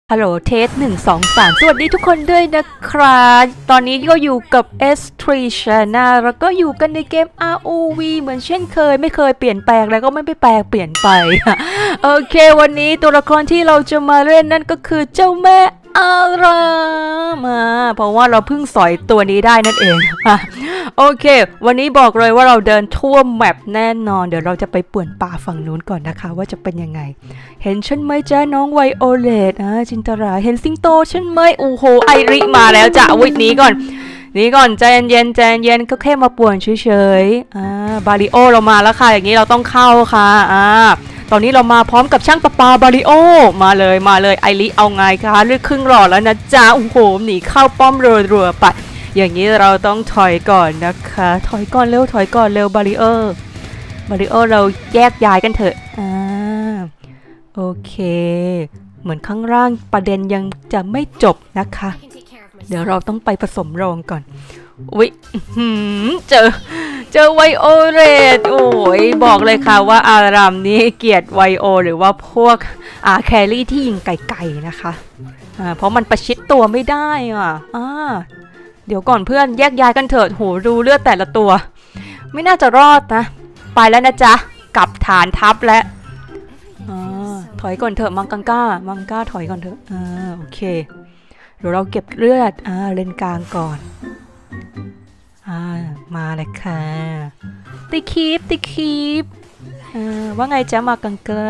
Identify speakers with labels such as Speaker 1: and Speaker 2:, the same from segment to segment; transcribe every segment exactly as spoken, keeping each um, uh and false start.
Speaker 1: ฮัลโหลเทสหนึ่งสองสามสวัสดีทุกคนด้วยนะครับตอนนี้ก็อยู่กับ เอส ทรี Channel แล้วก็อยู่กันในเกม อาร์ โอ วี เหมือนเช่นเคยไม่เคยเปลี่ยนแปลงแล้วก็ไม่ไปแปลงเปลี่ยนไปโอเควันนี้ตัวละครที่เราจะมาเล่นนั่นก็คือเจ้าแม่อารามเพราะว่าเราเพิ่งสอยตัวนี้ได้นั่นเองโอเควันนี้บอกเลยว่าเราเดินทั่วแมปแน่นอนเดี๋ยวเราจะไปป่วนป่าฝั่งนู้นก่อนนะคะว่าจะเป็นยังไงเห็นฉันไหมจ้าน้องไวโอเลตอ่ะจินตราเห็นสิงโตฉันไหมโอ้โหไอริมาแล้วจ้ะวิ่งหนีก่อนนี่ก่อนใจเย็นใจเย็นก็แค่มาป่วนเฉยๆอ่าบาริโอเรามาแล้วค่ะอย่างนี้เราต้องเข้าค่ะอ่าตอนนี้เรามาพร้อมกับช่างประปาบาริโอมาเลยมาเลยไอริเอาไงคะเลือกครึ่งหลอดแล้วนะจ๊ะโอ้โหหนีเข้าป้อมรัวๆไปอย่างนี้เราต้องถอยก่อนนะคะถอยก่อนเร็วถอยก่อนเร็วบาริโอบาริโอเราแยกย้ายกันเถอะอ่าโอเคเหมือนข้างล่างประเด็นยังจะไม่จบนะคะเดี๋ยวเราต้องไปผสมโรงก่อนอุ๊ยเจอเจอไวโอเลตโอ้ยบอกเลยค่ะว่าอารามนี้เกลียดไวโอหรือว่าพวกอาแครี่ที่ยิงไกลๆนะคะอ่าเพราะมันประชิดตัวไม่ได้อ่ะอ่าเดี๋ยวก่อนเพื่อนแยกย้ายกันเถิดโหดูเลือดแต่ละตัวไม่น่าจะรอดนะไปแล้วนะจ๊ะกลับฐานทัพแล้วถอยก่อนเถอะมังกังก้ามังก้าถอยก่อนเถอะอ่าโอเคเดี๋ยวเราเก็บเลือดอ่าเลนกลางก่อนอ่ามาเลยค่ะติคีปติคีปอ่าว่าไงจ๊ะมังกังก้า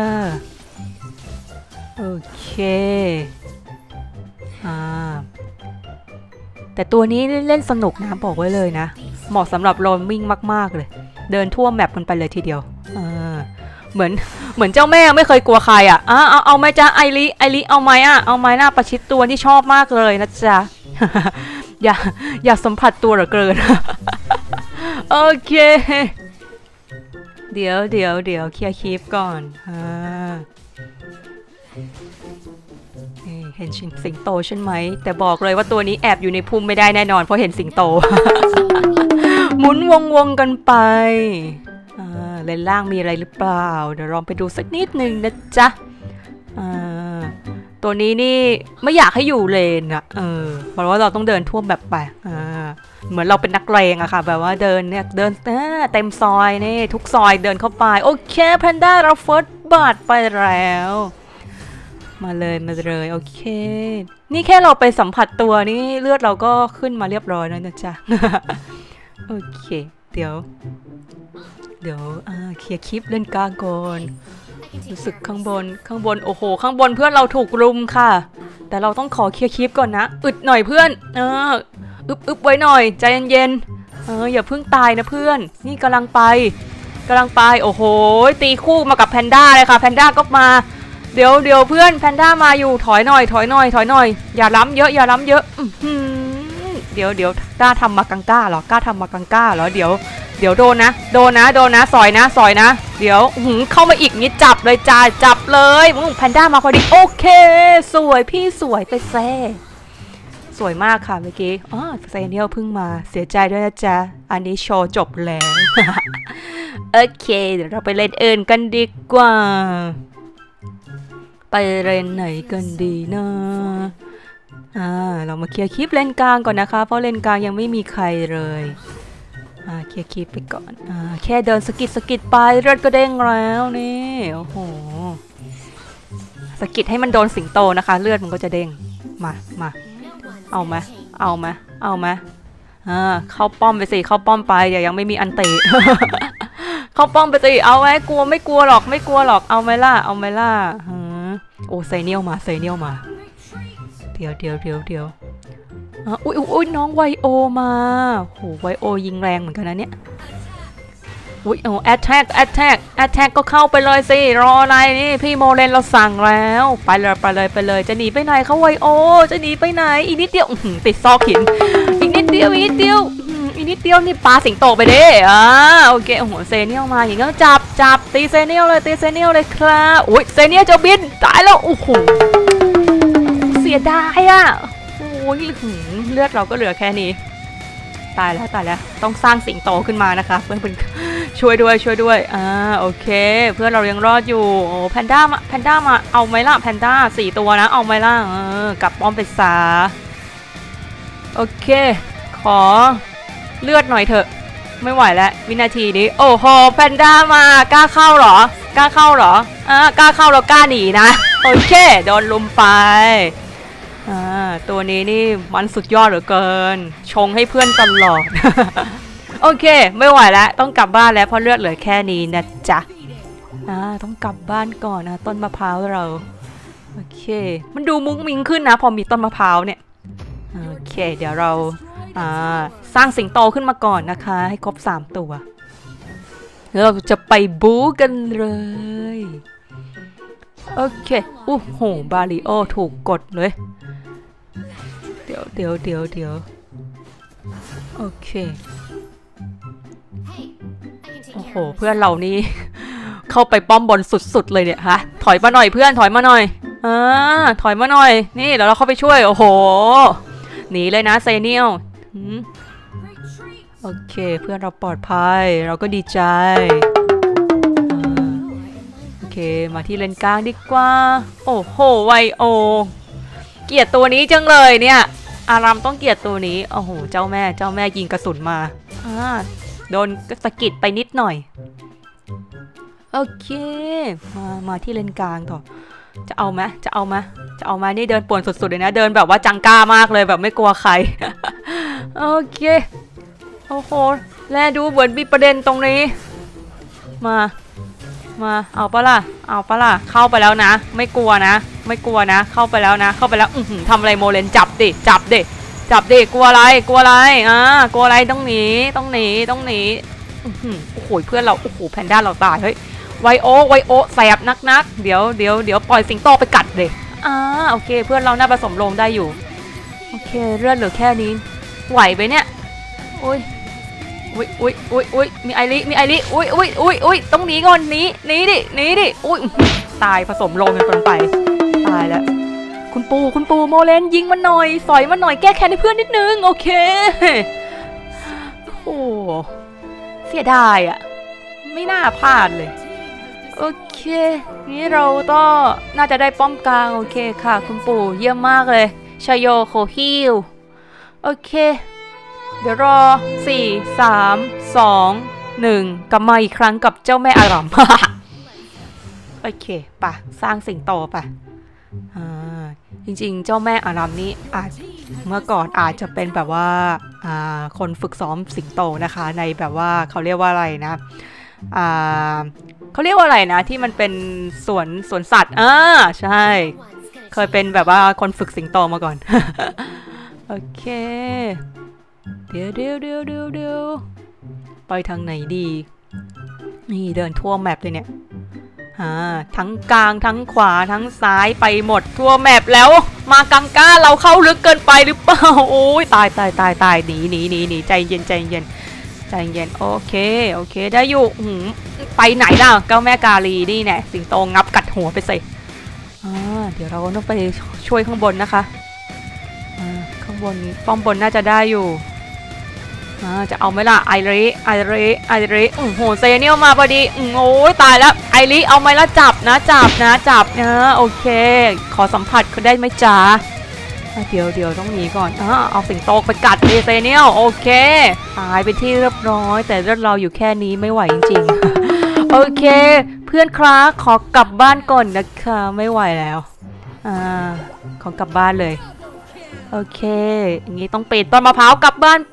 Speaker 1: โอเคอ่าแต่ตัวนี้เล่นสนุกนะบอกไว้เลยนะเหมาะสำหรับโรมมิ่งมากๆเลยเดินทั่วแมปกันไปเลยทีเดียวอ่าเหมือนเหมือนเจ้าแม่ไม่เคยกลัวใครอ่ะอ่ะเอาเอาไหมจ๊ะไอริไอริเอาไหมอ่ะเอาไหมหน้าประชิดตัวที่ชอบมากเลยนะจ๊ะ อย่าอย่าสัมผัสตัวเหลือเกิน โอเคเดี๋ยวเดี๋ยวเดี๋ยวเคลียร์คลิปก่อนอ่าเห็นสิงโตใช่ไหมแต่บอกเลยว่าตัวนี้แอบอยู่ในพุ่มไม่ได้แน่นอนเพราะเห็นสิงโต หมุนวงวงกันไปเลนล่างมีอะไรหรือเปล่าเดี๋ยวลองไปดูสักนิดนึงนะจ๊ะตัวนี้นี่ไม่อยากให้อยู่เลนอะเออเพราะว่าเราต้องเดินทั่วแบบไปเหมือนเราเป็นนักเลงอะค่ะแบบว่าเดินเนี่ยเดินเต็มซอยนี่ทุกซอยเดินเข้าไปโอเคแพนด้าเราเฟิร์สบัตไปแล้วมาเลยมาเลยโอเคนี่แค่เราไปสัมผัสตัวนี่เลือดเราก็ขึ้นมาเรียบร้อยแล้วนะจ๊ะ โอเคเดี๋ยวเดี๋ยวเคลียร์คลิปเล่นกลางก่อนรู้สึกข้างบนข้างบนโอ้โหข้างบนเพื่อนเราถูกรุมค่ะแต่เราต้องขอเคลียร์คลิปก่อนนะอึดหน่อยเพื่อนเอออึบอึบไว้หน่อยใจเย็นๆเอออย่าเพิ่งตายนะเพื่อนนี่กำลังไปกำลังไปโอ้โหตีคู่มากับแพนด้าเลยค่ะแพนด้าก็มาเดี๋ยวเดี๋ยวเพื่อนแพนด้ามาอยู่ถอยหน่อยถอยหน่อยถอยหน่อยอย่าล้ำเยอะอย่าล้ำเยอะเดี๋ยวเดี๋ยวกล้าทำมากังก้าเหรอกล้าทำมากังก้าเหรอเดี๋ยวเดี๋ยวโดนนะโดนนะโดนนะสอยนะสอยนะเดี๋ยวหืมเข้ามาอีกนิดจับเลยจ้าจับเลยแพนด้ามาพอดีโอเคสวยพี่สวยไปแซ่สวยมากค่ะเมื่อกี้อ๋อเซเนียลเพิ่งมาเสียใจด้วยนะจ๊ะอันนี้โชว์จบแล้ว โอเคเดี๋ยวเราไปเล่นเอินกันดีกว่าไปเล่นไหนกันดีนะอ่าเรามาเคลียร์คลิปเลนกลางก่อนนะคะเพราะเลนกลางยังไม่มีใครเลยอ่าเคลียร์คลิปไปก่อนอ่าแค่เดินสกิดสกิดไปเลือดก็เด้งแล้วนี่โอ้โหสกิดให้มันโดนสิงโตนะคะเลือดมันก็จะเด้งมามาเอาไหมเอาไหมเอาไหมอ่าเข้าป้อมไปสิเข้าป้อมไปอย่ายังไม่มีอันเตะ เข้าป้อมไปสิเอาไหมกลัวไม่กลัวหรอกไม่กลัวหรอกเอาไหมล่ะเอาไหมล่ะโอ้ไซเนียลมาไซเนียลมาเดี๋ยวเดี๋ยวเดี๋ยวเดี๋ยวอุ้ยอุ้ยน้องไวโอมาโหไวโอยิงแรงเหมือนกันนะเนี่ยอุ้ยโอ้แอตแทกแอตแทกแอตแทกก็เข้าไปเลยสิรออะไรนี่พี่โมเลนเราสั่งแล้วไปเลยไปเลยไปเลยจะหนีไปไหนเขาไวโอจะหนีไปไหนอีกนิดเดียวติดซอกหินอีกนิดเดียวอีกนิดเดียวอีกนิดเดียวนี่ปลาสิงโตไปเด้อ่าโอเคโอ้โหเซเนียลมาอย่างงี้จับจับตีเซเนียลเลยตีเซเนียลเลยครับอุ้ยเซเนียลจะบินตายแล้วโอ้โหเสียดายอ่ะโอ้ยเลือดเราก็เหลือแค่นี้ตายแล้วตายแล้วต้องสร้างสิงโตขึ้นมานะคะเพื่อนๆช่วยด้วยช่วยด้วยอ่าโอเคเพื่อนเรายังรอดอยู่โอ้แพนด้ามาแพนด้ามาเอาไหมล่ะแพนด้าสี่ตัวนะเอาไหมล่ะเออกลับป้อมไปซะโอเคขอเลือดหน่อยเถอะไม่ไหวแล้ววินาทีนี้โอ้โหแพนด้ามากล้าเข้าเหรอกล้าเข้าเหรออ่ากล้าเข้าแล้วกล้าหนีนะโอเคโดนลุมไปอ่าตัวนี้นี่มันสุดยอดเหลือเกินชงให้เพื่อนตลอด โอเคไม่ไหวแล้วต้องกลับบ้านแล้วเพราะเลือดเหลือแค่นี้นะจ๊ะอ่าต้องกลับบ้านก่อนนะต้นมะพร้าวเราโอเคมันดูมุ้งมิ้งขึ้นนะพอมีต้นมะพร้าวเนี่ยโอเคเดี๋ยวเราอ่าสร้างสิงโตขึ้นมาก่อนนะคะให้ครบสามตัวแล้วเราจะไปบู๊กันเลยโอเคโอ้โหบาริโอถูกกดเลยเดี๋ยวเดี๋ยวเดี๋ยวเดี๋ยวโอเคโอ้โหเพื่อนเรานี่ เข้าไปป้อมบนสุดๆเลยเนี่ยฮะถอยมาหน่อยเพื่อนถอยมาหน่อยอ่าถอยมาหน่อยนี่เดี๋ยวเราเข้าไปช่วยโอ้โหหนีเลยนะเซเนียลโอเคเพื่อนเราปลอดภัยเราก็ดีใจโอเคมาที่เลนกลางดีกว่าโอ้โหไวโอเกลียดตัวนี้จังเลยเนี่ยอารามต้องเกลียดตัวนี้โอ้โหเจ้าแม่เจ้าแม่ยิงกระสุนมาอ่าโดนสะกิดไปนิดหน่อยโอเคมามาที่เลนกลางต่อจะเอาไหมจะเอาไหมจะเอาไหมนี่เดินป่วนสุดๆเลยนะเดินแบบว่าจังก้ามากเลยแบบไม่กลัวใคร โอเคโอ้โหแลดูเหมือนมีประเด็นตรงนี้มามาเอาปะล่ะเอาปะล่ะเข้าไปแล้วนะไม่กลัวนะไม่กลัวนะเข้าไปแล้วนะเข้าไปแล้วอือหือทำอะไรโมเลนจับดิจับดิจับดิกลัวอะไรกลัวอะไรอ่ากลัวอะไรต้องหนีต้องหนีต้องหนีอือหือโอ้โหเพื่อนเราโอ้โหแพนด้าเราตายเฮ้ยไวโอไวโอแสบนักนักเดี๋ยวเดี๋ยวเดี๋ยวปล่อยสิงโตไปกัดเลยอ่าโอเคเพื่อนเราน่าผสมลงได้อยู่โอเคเลือดเหลือแค่นี้ไหวไปเนี่ยอุ้ยอุ้ยอุ้ยอุ้ยอุ้ยมีไอริมีไอริอุ้ยอุ้ยอุ้ยอุ้ยต้องหนีก่อนหนีหนีดิหนีดิอุ้ยตายผสมลงกันคนไปตายแล้วคุณปูคุณปูโมเลนยิงมันหน่อยสอยมันหน่อยแก้แค้นให้เพื่อนนิดนึงโอเคโอ้เสียดายอ่ะไม่น่าพลาดเลยโอเคนี่เราก็น่าจะได้ป้อมกลางโอเคค่ะคุณปู่เยี่ยมมากเลยชโยโคฮิวโอเคเดี๋ยวรอสี่สามสองหนึ่งกลับมาอีกครั้งกับเจ้าแม่อาราม โอเคป่ะสร้างสิงโตป่ะอ่าจริงๆเจ้าแม่อารามนี้อาจเมื่อก่อนอาจจะเป็นแบบว่าอ่าคนฝึกซ้อมสิงโตนะคะในแบบว่าเขาเรียกว่าอะไรนะอ่าเขาเรียกว่าอะไรนะที่มันเป็นสวนสวนสัตว์อ่าใช่เคยเป็นแบบว่าคนฝึกสิงโตมาก่อน โอเคเดี๋ยวเดี๋ยวเดี๋ยวเดี๋ยวเดี๋ยวไปทางไหนดีนี่เดินทั่วแมปเลยเนี่ยอ่าทั้งกลางทั้งขวาทั้งซ้ายไปหมดทั่วแมปแล้วมากังก้าเราเข้าลึกเกินไปหรือเปล่าโอ้ยตายตายตายตายหนีหนีหนีหนีใจเย็นใจเย็นใจเย็นโอเคโอเคได้อยู่หืมไปไหนล่ะเจ้าแม่กาลีนี่แน่สิงโตงับกัดหัวไปสิอ่าเดี๋ยวเราต้องไปช่วยข้างบนนะคะอ่าข้างบนป้อมบนน่าจะได้อยู่อ่าจะเอาไหมล่ะไอริไอริไอริโอ้โหเซเนียลมาพอดีโอ้ยตายแล้วไอริเอาไหมล่ะจับนะจับนะจับนะโอเคขอสัมผัสเขาได้ไหมจ๊ะเดี๋ยวเดี๋ยวต้องหนีก่อนอ่าเอาสิงโตไปกัดเซเนียลโอเคตายไปที่เรียบร้อยแต่เลือดเราอยู่แค่นี้ไม่ไหวจริงๆ โอเคเพื่อนครับขอกลับบ้านก่อนนะคะไม่ไหวแล้วอ่าขอกลับบ้านเลยโอเคอย่างนี้ต้องปิดต้นมะพร้าวกลับบ้านไป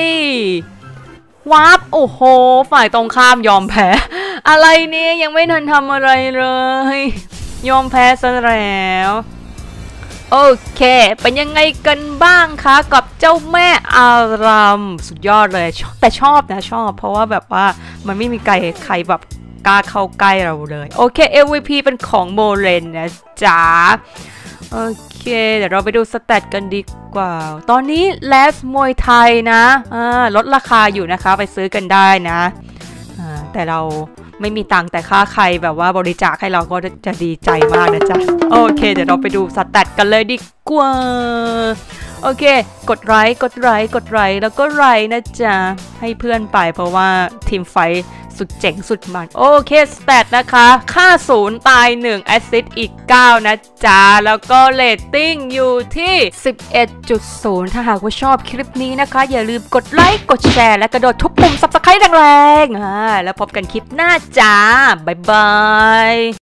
Speaker 1: วับโอ้โหฝ่ายตรงข้ามยอมแพ้อะไรเนี่ยยังไม่ทันทำอะไรเลยยอมแพ้ซะแล้วโอเคเป็นยังไงกันบ้างคะกับเจ้าแม่อารามสุดยอดเลยแต่ชอบนะชอบเพราะว่าแบบว่ามันไม่มีใครใครแบบกล้าเข้าใกล้เราเลยโอเค เอ็ม วี พี เป็นของโมเลนนะจ๊ะโอเคเดี๋ยวเราไปดูสแตทกันดีกว่าตอนนี้แลสมวยไทยนะลดราคาอยู่นะคะไปซื้อกันได้นะแต่เราไม่มีตังค์แต่ค่าใครแบบว่าบริจาคให้เราก็จะดีใจมากนะจ๊ะโอเคเดี๋ยวเราไปดูสแตทกันเลยดีกว่าโอเคกดไลค์กดไลค์กดไลค์แล้วก็ไลค์นะจ๊ะให้เพื่อนไปเพราะว่าทีมไฟสุดเจ๋งสุดมันโอเคสแตทนะคะค่าศูนย์ตายหนึ่งแอสซิสต์อีกเก้านะจ๊ะแล้วก็เรตติ้งอยู่ที่ สิบเอ็ดจุดศูนย์ ถ้าหากว่าชอบคลิปนี้นะคะอย่าลืมกดไลค์กดแชร์และกระโดดทุบปุ่ม ซับสไครบ์ แรงๆอ่าแล้วพบกันคลิปหน้าจ้าบ๊ายบาย